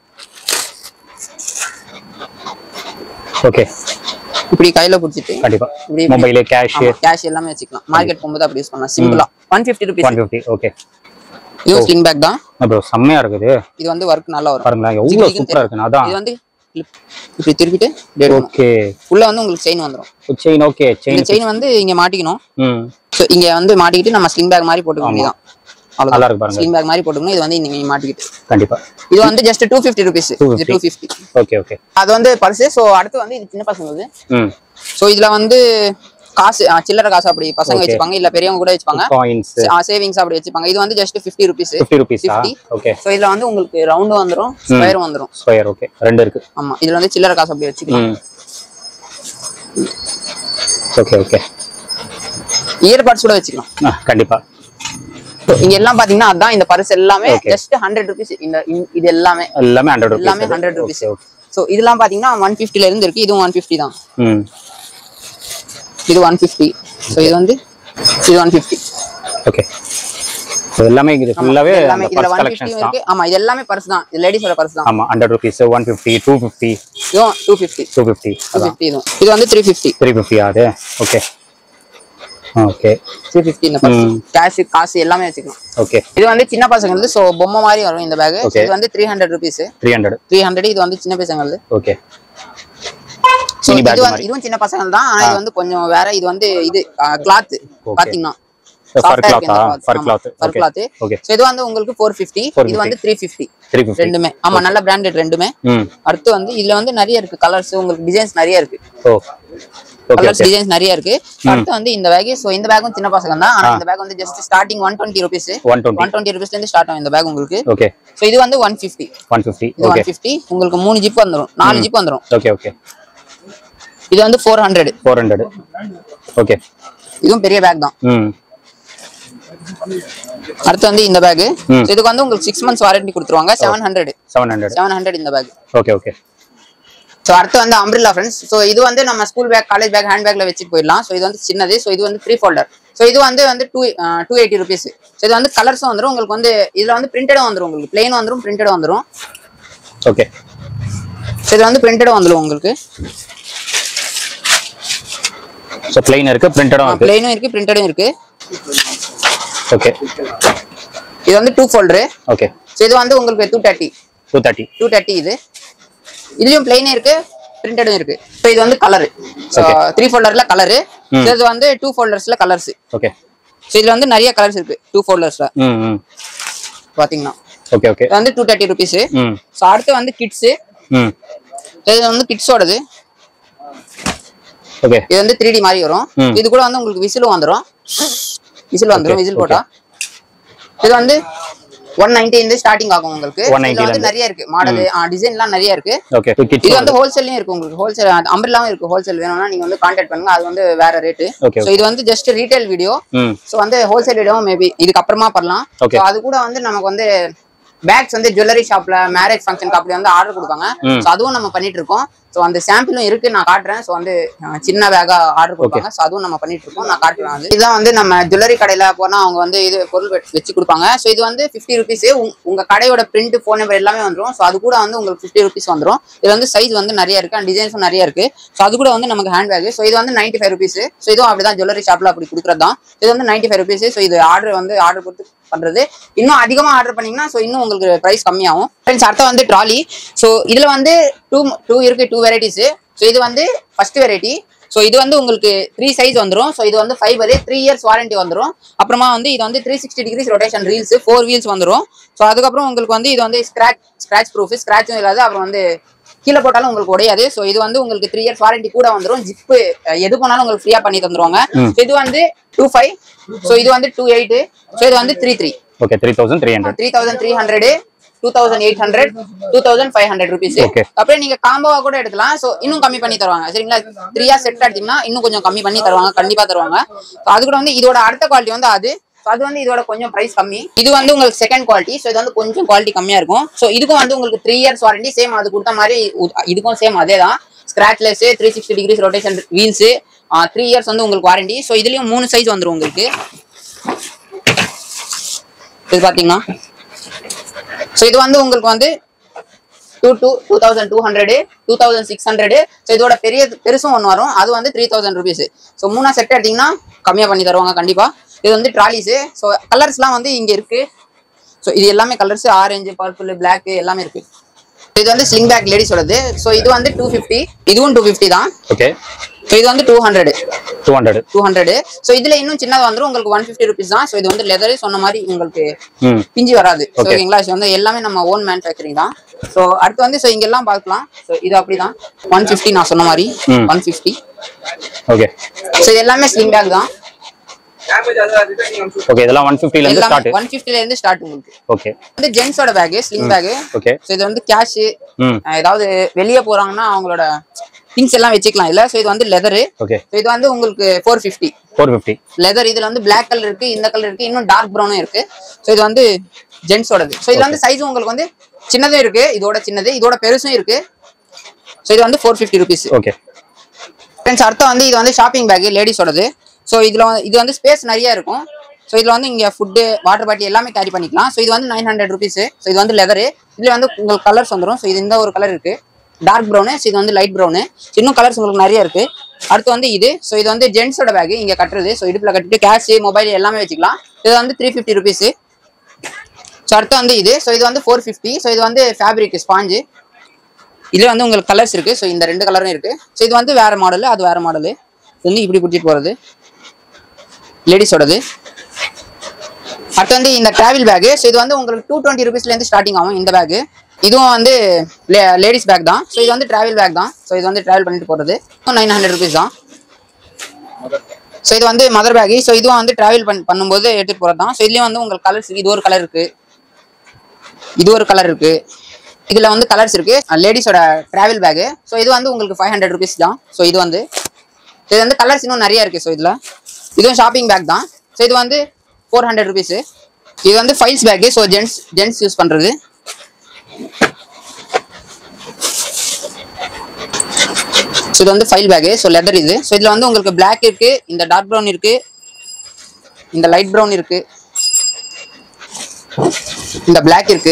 ஓகே இப்படி கையில புடிச்சிட்டு கண்டிப்பா மொபைல் கேஷ் கேஷ் எல்லாமே வச்சுக்கலாம் மார்க்கெட் போகும்போது அப்படி யூஸ் பண்ணலாம் சிம்பிளா one fifty rupees one fifty okay இது ஸ்லிங் பேக் தான் ப்ரோ செம்மையா இருக்குது இது வந்து வர்க் நல்லா வரும் பாருங்க எவ்வளவு சூப்பரா இருக்கு அதான் இது வந்து இப்படி திருப்பிட்டு ஓகே உள்ள வந்து உங்களுக்கு செயின் வந்துரும் செயின் ஓகே செயின் செயின் வந்து இங்க மாட்டிக்கணும் ம் சோ இங்க வந்து மாட்டிக்கிட்டு நம்ம ஸ்லிங் பேக் மாதிரி போட்டுக்க வேண்டியதான் நல்லா இருக்கு பாருங்க ஸ்லிங் பேக் மாதிரி போட்டுக்கணும் இது வந்து இங்க மாட்டிக்கிட்டு கண்டிப்பா இது வந்து ஜஸ்ட் two fifty rupees இது two fifty ஓகே ஓகே அது வந்து பர்ஸ் சோ அடுத்து வந்து இது சின்ன பசங்களுக்கு ம் சோ இதுல வந்து காசு சில்லறை காசு அப்படி பசங்க வச்சுப்பாங்க இல்ல பெரியவங்க கூட வச்சுப்பாங்க காயின்ஸ் சேவிங்ஸ் அப்படி வச்சுப்பாங்க இது வந்து just fifty rupees fifty rupees okay so இதுல வந்து உங்களுக்கு ரவுண்ட் வந்துரும் ஸ்கொயர் வந்துரும் ஸ்கொயர் ஓகே ரெண்டு இருக்கு ஆமா இதுல வந்து சில்லறை காசு அப்படி வச்சுக்கலாம் ஓகே ஓகே இயர் பட்ஸ் கூட வச்சுக்கலாம் கண்டிப்பா இங்க எல்லாம் பாத்தீங்கன்னா அதான் இந்த பர்ஸ் எல்லாமே ஜஸ்ட் hundred rupees இந்த இது எல்லாமே எல்லாமே hundred rupees எல்லாமே hundred rupees சோ இதெல்லாம் பாத்தீங்கன்னா one fifty ல இருந்து இருக்கு இதுவும் one fifty தான் ம் இது one fifty சோ இது வந்து இது one fifty ஓகே சோ எல்லாமே இது ஃபுல்லாவே எல்லாமே இதுல one fifty இருக்கு ஆமா இது எல்லாமே பர்ஸ் தான் இது லேடிஸோட பர்ஸ் தான் ஆமா hundred rupees one fifty two fifty இது two fifty two fifty two fifty இது இது வந்து three fifty three fifty ஆது ஓகே ஓகே three fifty இந்த பர்ஸ் கேஷ் காசு எல்லாமே வச்சுக்கலாம் ஓகே இது வந்து சின்ன பசங்களுக்கு சோ பொம்மை மாதிரி வரும் இந்த பேக் இது வந்து three hundred rupees three hundred three hundred இது வந்து சின்ன பசங்களுக்கு ஓகே சோ இது வந்து இதுவும் சின்ன பசங்க தான் ஆனா இது வந்து கொஞ்சம் வேற இது வந்து இது கிளாத் பாத்தீங்கன்னா fur cloth fur cloth fur cloth okay so இது வந்து உங்களுக்கு four fifty இது வந்து three fifty ரெண்டுமே ஆமா நல்ல பிராண்டட் ரெண்டுமே அடுத்து வந்து இதுல வந்து நிறைய இருக்கு கலர்ஸ் உங்களுக்கு டிசைன்ஸ் நிறைய இருக்கு ஓ கலர்ஸ் டிசைன்ஸ் நிறைய இருக்கு அடுத்து வந்து இந்த பேக் சோ இந்த பேக்கும் சின்ன பசங்க தான் ஆனா இந்த பேக் வந்து just starting one twenty rupees one twenty rupees ல இருந்து ஸ்டார்ட் ஆகும் இந்த பேக் உங்களுக்கு ஓகே சோ இது வந்து one fifty one fifty இது one fifty உங்களுக்கு மூணு ஜிப் வந்துரும் நாலு ஜிப் வந்துரும் ஓகே ஓகே இது வந்து four hundred four hundred okay இதுவும் பெரிய பேக் தான் ம் அடுத்து வந்து இந்த பேக் இதுக்கு வந்து உங்களுக்கு six months வாரண்டி கொடுத்துருவாங்க seven hundred seven hundred seven hundred இந்த பேக் ஓகே ஓகே சோ அடுத்து வந்து அம்ப்ரெல்லா फ्रेंड्स சோ இது வந்து நம்ம school bag college bag hand பேக்ல வெச்சிட்டு போயிடலாம் சோ இது வந்து சின்னது சோ இது வந்து த்ரீ ஃபோல்டர் சோ இது வந்து வந்து two eighty rupees சோ இது வந்து கலர்ஸும் வந்துரும் உங்களுக்கு வந்து இதுல வந்து பிரிண்டடும் வந்துரும் உங்களுக்கு plain வந்துரும் பிரிண்டடும் வந்துரும் ஓகே சோ இது வந்து பிரிண்டடும் வந்துரும் உங்களுக்கு சோ plain இருக்கு பிரிண்டடும் இருக்கு plain-உம் இருக்கு பிரிண்டடும் இருக்கு ஓகே இது வந்து two ஃபோல்டர் ஓகே சோ இது வந்து உங்களுக்கு two thirty two thirty two thirty இது இதுலயும் பிளைன் இருக்கு பிரிண்டடும் இருக்கு சோ இது வந்து கலர் சோ த்ரீ ஃபோல்டர்ல கலர் இது வந்து டூ ஃபோல்டர்ஸ்ல கலர்ஸ் ஓகே சோ இதுல வந்து நிறைய கலர்ஸ் இருக்கு டூ ஃபோல்டர்ஸ்ல ம் ம் பாத்தீங்கன்னா ஓகே ஓகே இது வந்து two thirty rupees ம் சோ அடுத்து வந்து கிட்ஸ் ம் இது வந்து கிட்ஸோடது ஓகே இது வந்து three D மாதிரி வரும் இது கூட வந்து உங்களுக்கு விசில் வந்துரும் விசில் வந்துரும் விசில் போட்டா இது வந்து one ninety இந்த ஸ்டார்டிங் ஆகும் உங்களுக்கு இதுல வந்து நிறைய இருக்கு மாடல் டிசைன்லாம் நிறைய இருக்கு ஓகே இது வந்து ஹோல்சேல்லயும் இருக்கு உங்களுக்கு ஹோல்சேல் அம்பர்லாவும் இருக்கு ஹோல்சேல் வேணும்னா நீங்க வந்து கான்டாக்ட் பண்ணுங்க அது வந்து வேற ரேட் சோ இது வந்து ஜஸ்ட் ரீட்டைல் வீடியோ சோ வந்து ஹோல்சேல் வீடியோ மேபி இதுக்கு அப்புறமா பண்ணலாம் சோ அது கூட வந்து நமக்கு வந்து பேக்ஸ் வந்து ஜுவல்லரி ஷாப்ல மேரேஜ் ஃபங்க்ஷனுக்கு அப்படி வந்து ஆர்டர் கொடுப்பாங்க சோ அதுவும் நம்ம பண்ணிட்டு இருக்கோம் சோ அந்த சாம்பிளும் இருக்கு நான் காட்டுறேன் சோ வந்து சின்ன பேக்கா ஆர்டர் கொடுப்பாங்க சோ அதுவும் நம்ம பண்ணிட்டு இருக்கோம் நான் காட்டுறேன் அது இதான் வந்து நம்ம ஜுவல்லரி கடையில போனா அவங்க வந்து இது பொருள் வச்சு கொடுப்பாங்க சோ இது வந்து fifty rupees உங்க கடையோட பிரிண்ட் போன் நம்பர் எல்லாமே வந்துரும் சோ அது கூட வந்து உங்களுக்கு fifty rupees வந்துரும் இது வந்து சைஸ் வந்து நிறைய இருக்கு அண்ட் டிசைன்ஸும் நிறைய இருக்கு சோ அது கூட வந்து நமக்கு ஹேண்ட் பேக் சோ இது வந்து ninety-five rupees சோ இதுவும் அப்படிதான் ஜுவல்லரி ஷாப்ல அப்படி கொடுக்கறது தான் இது வந்து ninety-five rupees சோ இது ஆர்டர் வந்து ஆர்டர் கொடுத்து பண்றது இன்னும் அதிகமா ஆர்டர் பண்ணீங்கன்னா சோ இன்னும் உங்களுக்கு பிரைஸ் கம்மியாகும் ஃப்ரெண்ட்ஸ் அடுத்து வந்து ட்ராலி சோ இதுல வந்து டூ டூ இருக்கு டூ வெரைட்டிஸ் சோ இது வந்து ஃபர்ஸ்ட் வெரைட்டி சோ இது வந்து உங்களுக்கு த்ரீ சைஸ் வந்துரும் சோ இது வந்து ஃபைபர் த்ரீ இயர்ஸ் வாரண்டி வந்துரும் அப்புறமா வந்து இது வந்து three sixty degrees rotation reels four wheels வந்துரும் சோ அதுக்கப்புறம் உங்களுக்கு வந்து இது வந்து ஸ்கிராச் ஸ்கிராச் ப்ரூஃப் ஸ்கிராச்சும் இல்லாது அப்புறம் வந்து கீழே போட்டாலும் உங்களுக்கு உடையாது சோ இது வந்து உங்களுக்கு த்ரீ இயர்ஸ் வாரண்டி கூட வந்துரும் ஜிப்பு எது போனாலும் உங்களுக்கு ஃப்ரீயா பண்ணி தந்துருவாங்க இது வந்து டூ ஃபைவ் சோ இது வந்து டூ எயிட் சோ இது வந்து three three okay three thousand three hundred three thousand three hundred two thousand eight hundred two thousand five hundred rupees. அப்புறம் நீங்க காம்போவா கூட எடுக்கலாம். ஸோ இன்னும் கம்மி பண்ணி தருவாங்க. சரிங்களா, த்ரீயா செட் எடுத்தீங்கன்னா இன்னும் கொஞ்சம் கம்மி பண்ணி தருவாங்க, கண்டிப்பா தருவாங்க. அது கூட வந்து இதோட அடுத்த குவாலிட்டி வந்து அது அது வந்து இதோட கொஞ்சம் பிரைஸ் கம்மி. இது வந்து உங்களுக்கு செகண்ட் குவாலிட்டி. ஸோ இது வந்து கொஞ்சம் குவாலிட்டி கம்மியா இருக்கும். ஸோ இதுக்கும் வந்து உங்களுக்கு த்ரீ இயர்ஸ் வாரண்டி சேம் அது கொடுத்த மாதிரி இதுக்கும் சேம் அதே தான். Scratchless, three sixty degrees rotation wheels, three years வந்து உங்களுக்கு வாரண்டி. ஸோ இதுலயும் மூணு சைஸ் வந்துடும் உங்களுக்கு. இது பாத்தீங்கன்னா ஸோ இது வந்து உங்களுக்கு வந்து two two two thousand two hundred two thousand six hundred. So இதோட பெரிய பெருசும் ஒன்று வரும், அது வந்து த்ரீ தௌசண்ட் ருபீஸ். ஸோ மூணா செட் எடுத்தீங்கன்னா கம்மியா பண்ணி தருவாங்க கண்டிப்பா. இது வந்து ட்ராலிஸ். ஸோ கலர்ஸ்லாம் வந்து இங்க இருக்கு. ஸோ இது எல்லாமே கலர்ஸ் ஆரஞ்சு, பர்பிள், பிளாக் எல்லாமே இருக்கு. இது வந்து ஸ்லிங் பேக் லேடிஸோடது. ஸோ இது வந்து டூ ஃபிஃப்டி, இதுவும் டூ ஃபிஃப்டி தான். ஓகே. ஸோ இது வந்து two hundred two hundred two hundred. So இதுல இன்னும் சின்னது வந்துடும் உங்களுக்கு ஒன் ஃபிஃப்டி ருபீஸ் தான். ஸோ இது வந்து லெதர் சொன்ன மாதிரி உங்களுக்கு பிஞ்சு வராது. ஓகேங்களா. ஸோ வந்து எல்லாமே நம்ம ஓன் மேனுஃபேக்சரிங் தான். ஸோ அடுத்து வந்து ஸோ இங்க எல்லாம் பார்க்கலாம். ஸோ இது அப்படிதான் ஒன் ஃபிஃப்டி நான் சொன்ன மாதிரி ஒன் ஃபிஃப்டி. ஓகே. ஸோ இது எல்லாமே ஸ்லிங் பேக் தான். ஓகே, இதெல்லாம் one fifty ல இருந்து ஸ்டார்ட். one fifty ல இருந்து ஸ்டார்ட் உங்களுக்கு. ஓகே. இது ஜென்ஸோட bag, sling bag. Okay. So இது வந்து கேஷ் ஏதாவது வெளிய போறாங்கன்னா அவங்களோட திங்ஸ் எல்லாம் வெச்சுக்கலாம் இல்ல. சோ இது வந்து லெதர். ஓகே. சோ இது வந்து உங்களுக்கு four fifty four fifty leather. இதுல வந்து Black கலர் இருக்கு, இந்த கலர் இருக்கு, இன்னும் டார்க் பிரவுனும் இருக்கு. சோ இது வந்து ஜென்ஸோடது. சோ இதுல வந்து சைஸ் உங்களுக்கு வந்து சின்னதும் இருக்கு, இதோட சின்னது, இதோட பெருசும் இருக்கு. சோ இது வந்து four fifty rupees. Okay. Friends அடுத்து வந்து இது வந்து ஷாப்பிங் பேக் லேடிஸோடது. ஸோ இதுல இது வந்து ஸ்பேஸ் நிறைய இருக்கும். ஸோ இதுல வந்து இங்க ஃபுட்டு, வாட்டர் பாட்டில் எல்லாமே கேரி பண்ணிக்கலாம். ஸோ இது வந்து நைன் ஹண்ட்ரட் ருபீஸ். ஸோ இது வந்து லெதரு. இதுல வந்து உங்களுக்கு கலர்ஸ் வந்துடும். ஸோ இது இந்த ஒரு கலர் இருக்கு, டார்க் ப்ரௌனு. ஸோ இது வந்து லைட் ப்ரௌனு. இன்னும் கலர்ஸ் உங்களுக்கு நிறைய இருக்கு. அடுத்து வந்து இது. ஸோ இது வந்து ஜென்ஸோட பேக், இங்க கட்டுறது. ஸோ இடுப்புல கட்டிட்டு கேஷ், மொபைல் எல்லாமே வச்சுக்கலாம். இது வந்து த்ரீ ஃபிஃப்டி ருபீஸ். ஸோ அடுத்து வந்து இது. ஸோ இது வந்து ஃபோர் ஃபிஃப்டி. ஸோ இது வந்து ஃபேப்ரிக் ஸ்பாஞ்சு. இதுல வந்து உங்களுக்கு கலர்ஸ் இருக்கு. ஸோ இந்த ரெண்டு கலரும் இருக்கு. ஸோ இது வந்து வேற மாடல், அது வேற மாடல். இது வந்து இப்படி பிடிச்சிட்டு போறது லேடிஸோடது. அடுத்து வந்து இந்த டிராவல் பேக். ஸோ இது வந்து உங்களுக்கு டூ டுவெண்ட்டி ருபீஸ்ல இருந்து ஸ்டார்டிங் ஆகும் இந்த பேக். இதுவும் வந்து லேடிஸ் பேக் தான். ஸோ இது வந்து டிராவல் பேக் தான். ஸோ இது வந்து டிராவல் பண்ணிட்டு போறது நைன் ஹண்ட்ரட் ருபீஸ் தான். ஸோ இது வந்து மதர் பேக். ஸோ இதுவும் வந்து டிராவல் பண்ணும்போது எடுத்துட்டு போறது தான். ஸோ இதுலயும் வந்து உங்களுக்கு கலர்ஸ், இது ஒரு கலர் இருக்கு, இது ஒரு கலர் இருக்கு, இதுல வந்து கலர்ஸ் இருக்கு. லேடிஸோட டிராவல் பேக். ஸோ இது வந்து உங்களுக்கு ஃபைவ் ஹண்ட்ரட் ருபீஸ் தான். ஸோ இது வந்து இது வந்து கலர்ஸ் இன்னும் நிறைய இருக்கு. ஸோ இதுல இதுவும் ஷாப்பிங் பேக் தான். ஸோ இது வந்து ஃபோர் ஹண்ட்ரட் ருபீஸ். இது வந்து files bag. So gents gents use பண்றது. ஸோ இது வந்து ஃபைல் பேக். ஸோ லெதர் இது. ஸோ இதுல வந்து உங்களுக்கு பிளாக் இருக்கு, இந்த டார்க் ப்ரௌன் இருக்கு, இந்த லைட் ப்ரௌன் இருக்கு, இந்த பிளாக் இருக்கு.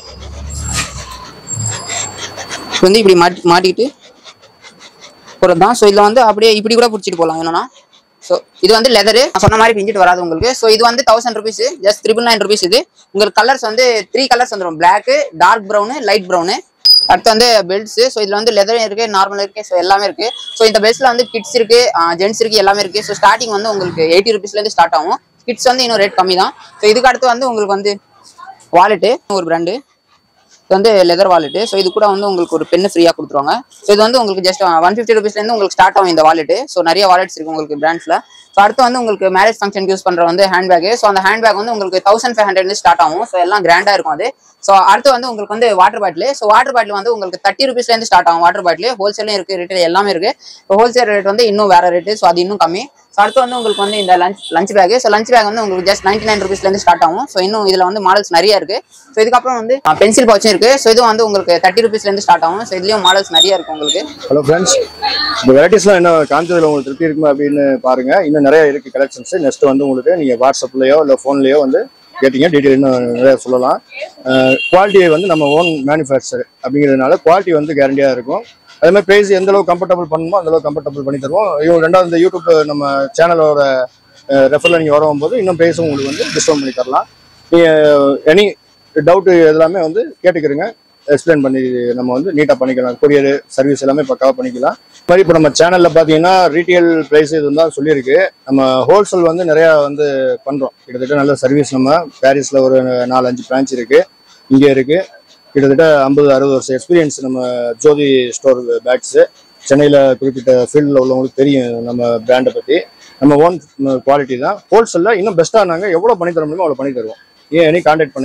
வந்து இப்படி மாட்டி மாட்டிக்கிட்டு போறது தான். ஸோ இதுல வந்து அப்படியே இப்படி கூட பிடிச்சிட்டு போகலாம் என்னன்னா. ஸோ இது வந்து லெதரு, சொன்ன மாதிரி பிஞ்சிட்டு வராது உங்களுக்கு. ஸோ இது வந்து thousand rupees, just triple nine rupees. இது உங்களுக்கு கலர்ஸ் வந்து த்ரீ கலர்ஸ் வந்துடும், black, dark brown, light brown. அடுத்து வந்து பெல்ட்ஸ். ஸோ இதுல வந்து லெதர் இருக்கு, நார்மல் இருக்கு, ஸோ எல்லாமே இருக்கு. ஸோ இந்த பெல்ட்ஸ்ல வந்து கிட்ஸ் இருக்கு, ஜென்ஸ் இருக்கு, எல்லாமே இருக்கு. ஸோ ஸ்டார்டிங் வந்து உங்களுக்கு எயிட்டி ருபீஸ்ல இருந்து ஸ்டார்ட் ஆகும். கிட்ஸ் வந்து இன்னும் ரேட் கம்மி தான். ஸோ இதுக்கு அடுத்து வந்து உங்களுக்கு வந்து வாலெட்டு, ஒரு பிராண்டு. இது வந்து லெதர் வாலெட்டு. ஸோ இது கூட வந்து உங்களுக்கு ஒரு பென்னு ஃப்ரீயாக கொடுத்துருவாங்க. ஸோ இது வந்து உங்களுக்கு ஜஸ்ட் ஒன் ஃபிஃப்டி ருபீஸ்லேருந்து உங்களுக்கு ஸ்டார்ட் ஆகும் இந்த வாலெட்டு. ஸோ நிறைய வாலெட்ஸ் இருக்கு உங்களுக்கு பிராண்ட்ஸில். ஸோ அடுத்து வந்து உங்களுக்கு மேரேஜ் ஃபங்க்ஷன் யூஸ் பண்ணுற வந்து ஹேண்ட் பேக். ஸோ அந்த ஹேண்ட் பேக் வந்து உங்களுக்கு தௌசண்ட் ஃபைவ் ஹண்ட்ரட்லேருந்து ஸ்டார்ட் ஆகும். ஸோ எல்லாம் கிராண்டாக இருக்கும் அது. ஸோ அடுத்து வந்து உங்களுக்கு வந்து water bottle. So water bottle வந்து உங்களுக்கு தேர்ட்டி ருபீஸ்லேருந்து ஸ்டார்ட் ஆகும். வாட்டர் பாட்டில் ஹோல்சேலும் இருக்குது, ரேட்டு எல்லாமே இருக்குது. ஸோ ஹோல்சேல் ரேட் வந்து இன்னும் வேறு ரேட்டு. ஸோ அது இன்னும் கம்மி. ஸோ அடுத்து வந்து உங்களுக்கு வந்து இந்த lunch lunch bag. So lunch bag வந்து உங்களுக்கு ஜஸ்ட் நைன்டி நைன் ருபீஸ்லேருந்து ஸ்டார்ட் ஆகும். ஸோ இன்னும் இதில் வந்து மாடல்ஸ் நிறைய இருக்குது. ஸோ இதுக்கப்புறம் வந்து பென்சில் பவுச்சும் இருக்குது. ஸோ இது வந்து உங்களுக்கு தேர்ட்டி ருபீஸ்லேருந்து ஸ்டார்ட் ஆகும். ஸோ இதுலேயும் மாடல்ஸ் நிறைய இருக்குது உங்களுக்கு. ஹலோ ஃப்ரெண்ட்ஸ், இந்த வெரைட்டிஸ்லாம் என்ன காமிச்சதில் உங்களுக்கு திருப்தி இருக்குமா அப்படின்னு பாருங்க. இன்னும் நிறைய இருக்குது கலெக்ஷன்ஸ். நெக்ஸ்ட் வந்து உங்களுக்கு நீங்கள் வாட்ஸ்அப்லேயோ இல்லை ஃபோன்லேயோ வந்து கேட்டிங்க டீட்டெயில் இன்னும் நிறைய சொல்லலாம். குவாலிட்டியை வந்து நம்ம ஓன் மேனுஃபேக்சர் அப்படிங்கிறதுனால குவாலிட்டி வந்து கேரண்டியாக இருக்கும். அதே மாதிரி ப்ரைஸ் எந்த அளவுக்கு கம்ஃபர்டபுள் பண்ணணுமோ அந்த அளவுக்கு கம்ஃபர்டபுள் பண்ணி தருவோம். இவங்க ரெண்டாவது இந்த யூடியூப் நம்ம சேனலோட ரெஃபரில் நீங்கள் வரும்போது இன்னும் ப்ரைஸும் உங்களுக்கு வந்து டிஸ்கவுண்ட் பண்ணி தரலாம். நீங்கள் எனி டவுட்டு எல்லாமே வந்து கேட்டுக்கிறீங்க, எக்ஸ்பிளைன் பண்ணி நம்ம வந்து நீட்டாக பண்ணிக்கலாம். கொரியர் சர்வீஸ் எல்லாமே பக்காவாக பண்ணிக்கலாம். இது மாதிரி இப்போ நம்ம சேனலில் பார்த்தீங்கன்னா ரீட்டெயில் ப்ரைஸ் இது தான் சொல்லியிருக்கு. நம்ம ஹோல்சேல் வந்து நிறையா வந்து பண்ணுறோம். கிட்டத்தட்ட நல்ல சர்வீஸ். நம்ம பாரிஸில் ஒரு நாலு அஞ்சு பிரான்ச் இருக்குது, இங்கே இருக்குது. கிட்டத்தட்ட ஐம்பது அறுபது வருஷம் எக்ஸ்பீரியன்ஸ் நம்ம ஜோதி ஸ்டோர் பேக்ஸு. சென்னையில் குறிப்பிட்ட ஃபீல்டில் உள்ளவங்களுக்கு தெரியும் நம்ம பிராண்டை பற்றி. நம்ம ஓன் குவாலிட்டி தான். ஹோல்சேலில் இன்னும் பெஸ்ட்டாக நாங்கள் எவ்வளோ பண்ணி தர முடியுமோ அவ்வளோ பண்ணி தருவோம். ஏன் எனி கான்டாக்ட் பண்ணுங்கள்.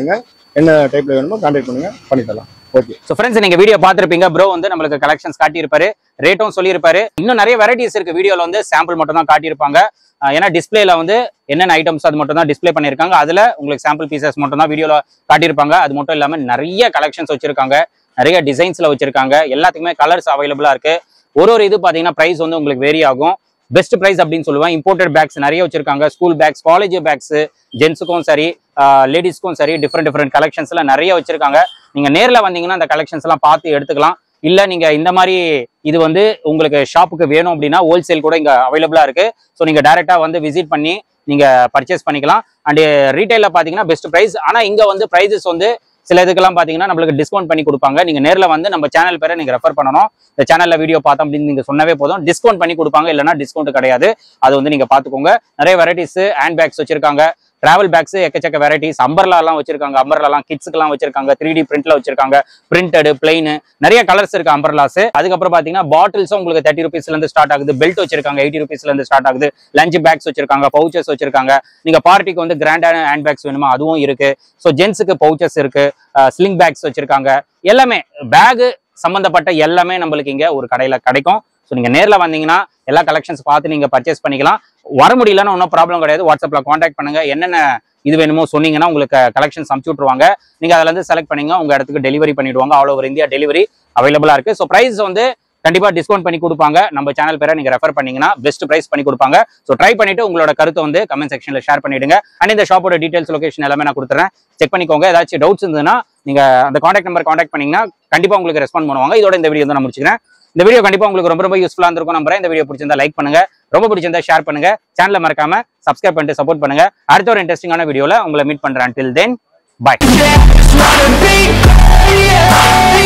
என்ன டைப்ல வேணுமோ கான்டாக்ட் பண்ணுங்க, பண்ணி தரலாம். ஓகே. ஸோ ஃப்ரெண்ட்ஸ், நீங்க வீடியோ பார்த்துருப்பீங்க. ப்ரோ வந்து நம்மளுக்கு கலெக்ஷன்ஸ் காட்டியிருப்பாரு, ரேட்டும் சொல்லியிருப்பாரு. இன்னும் நிறைய வெரைட்டிஸ் இருக்கு. வீடியோல வந்து சாம்பிள் மட்டும் தான் காட்டியிருப்பாங்க. ஏன்னா டிஸ்பிளேல வந்து என்னென்ன ஐட்டம்ஸ் அது மட்டும் தான் டிஸ்பிளே பண்ணியிருக்காங்க. அதுல உங்களுக்கு சாம்பிள் பீசஸ் மட்டும் தான் வீடியோல காட்டியிருப்பாங்க. அது மட்டும் இல்லாம நிறைய கலெக்ஷன்ஸ் வச்சிருக்காங்க, நிறைய டிசைன்ஸ்ல வச்சிருக்காங்க. எல்லாத்துக்குமே கலர்ஸ் அவைலபிளா இருக்கு. ஒரு ஒரு இது பாத்தீங்கன்னா பிரைஸ் வந்து உங்களுக்கு வேரி ஆகும். பெஸ்ட் பிரைஸ் அப்படின்னு சொல்லுவேன். இம்போர்ட்டட் பேக்ஸ் நிறைய வச்சிருக்காங்க. ஸ்கூல் பேக்ஸ், காலேஜ் பேக்ஸ், ஜென்ஸுக்கும் சரி லேடிஸ்க்கும் சரி டிஃப்ரெண்ட் டிஃப்ரெண்ட் கலெக்ஷன்ஸ்ல நிறைய வச்சிருக்காங்க. நீங்க நேர்ல வந்தீங்கன்னா அந்த கலெக்ஷன்ஸ் எல்லாம் பார்த்து எடுத்துக்கலாம். இல்ல நீங்க இந்த மாதிரி இது வந்து உங்களுக்கு ஷாப்புக்கு வேணும் அப்படின்னா ஹோல்சேல் கூட இங்க அவைலபிளா இருக்கு. ஸோ நீங்க டைரக்டா வந்து விசிட் பண்ணி நீங்க பர்ச்சேஸ் பண்ணிக்கலாம். அண்ட் ரீட்டைல பாத்தீங்கன்னா பெஸ்ட் பிரைஸ். ஆனா இங்க வந்து பிரைசஸ் வந்து சில இதுக்கெல்லாம் பாத்தீங்கன்னா நம்மளுக்கு டிஸ்கவுண்ட் பண்ணி கொடுப்பாங்க. நீங்க நேர்ல வந்து நம்ம சேனல் பேரை நீங்க ரெஃபர் பண்ணணும். இந்த சேனல்ல வீடியோ பார்த்தோம் அப்படின்னு நீங்க சொன்னவே போதும், டிஸ்கவுண்ட் பண்ணி கொடுப்பாங்க. இல்லைன்னா டிஸ்கவுண்ட் கிடையாது. அது வந்து நீங்க பாத்துக்கோங்க. நிறைய வெரைட்டிஸ் ஹேண்ட் பேக்ஸ் வச்சிருக்காங்க, டிராவல் பேக்ஸ் எக்கச்சக்க வெரைட்டிஸ், அம்பர்லா எல்லாம் வச்சிருக்காங்க. அம்பர்லாம் கிட்ஸுக்கு எல்லாம் வச்சிருக்காங்க, த்ரீ டி பிரிண்ட்ல வச்சிருக்காங்க, பிரிண்டடு, பிளைன், நிறைய கலர்ஸ் இருக்கு அம்பர்லாஸ். அதுக்கப்புறம் பாத்தீங்கன்னா பாட்டில்ஸும் உங்களுக்கு தேர்ட்டி ருபீஸ்ல இருந்து ஸ்டார்ட் ஆகுது. பெல்ட் வச்சிருக்காங்க, எயிட்டி ருபீஸ்ல இருந்து ஸ்டார்ட் ஆகுது. லஞ்ச் பேக்ஸ் வச்சிருக்காங்க, பவுச்சஸ் வச்சிருக்காங்க. நீங்க பார்ட்டிக்கு வந்து கிராண்டான ஹேண்ட் பேக்ஸ் வேணுமா அதுவும் இருக்கு. ஸோ ஜென்ஸுக்கு பவுச்சஸ் இருக்கு, ஸ்லிங் பேக்ஸ் வச்சிருக்காங்க. எல்லாமே பேக் சம்பந்தப்பட்ட எல்லாமே நம்மளுக்கு இங்க ஒரு கடையில கிடைக்கும். ஸோ நீங்க நேர்ல வந்தீங்கன்னா எல்லா கலெக்ஷன்ஸ் பார்த்து நீங்க பர்ச்சேஸ் பண்ணிக்கலாம். வர முடியலன்னா ஒன்றும் ப்ராப்ளம் கிடையாது. வாட்ஸ்அப்ல கான்டாக்ட் பண்ணுங்க. என்னென்ன இது வேணுமோ சொன்னீங்கன்னா உங்களுக்கு கலெக்ஷன்ஸ் அனுப்பிச்சு விட்டுருவாங்க. நீங்க அதுல இருந்து செலக்ட் பண்ணீங்க, உங்க இடத்துக்கு டெலிவரி பண்ணிடுவாங்க. ஆல் ஓவர் இந்தியா டெலிவரி அவைலபிளா இருக்கு. ஸோ பிரைஸ் வந்து கண்டிப்பா டிஸ்கவுண்ட் பண்ணி கொடுப்பாங்க. நம்ம சேனல் பேரை நீங்க ரெஃபர் பண்ணீங்கன்னா பெஸ்ட் பிரைஸ் பண்ணி கொடுப்பாங்க. ஸோ ட்ரை பண்ணிட்டு உங்களோட கருத்தை வந்து கமெண்ட் செக்ஷன்ல ஷேர் பண்ணிடுங்க. அண்ட் இந்த ஷாப்போட டீடைல்ஸ், லொகேஷன் எல்லாமே நான் கொடுத்துறேன், செக் பண்ணிக்கோங்க. ஏதாச்சும் டவுட்ஸ் இருந்ததுன்னா நீங்க அந்த கான்டாக்ட் நம்பர் கான்டாக்ட் பண்ணீங்கன்னா கண்டிப்பா உங்களுக்கு ரெஸ்பாண்ட் பண்ணுவாங்க. இதோட இந்த வீடியோ வந்து நான் முடிச்சுக்கிறேன். இந்த வீடியோ கண்டிப்பா உங்களுக்கு ரொம்ப ரொம்ப யூஸ்ஃபுல்லா இருந்திருக்கும் நம்புறேன். இந்த வீடியோ பிடிச்சிருந்தா லைக் பண்ணுங்க, ரொம்ப பிடிச்சிருந்தா ஷேர் பண்ணுங்க, சேனலை மறக்காம சப்ஸ்கிரைப் பண்ணிட்டு சப்போர்ட் பண்ணுங்க. அடுத்த ஒரு இன்ட்ரெஸ்டிங்கான வீடியோல உங்களை மீட் பண்றேன். Till then, bye.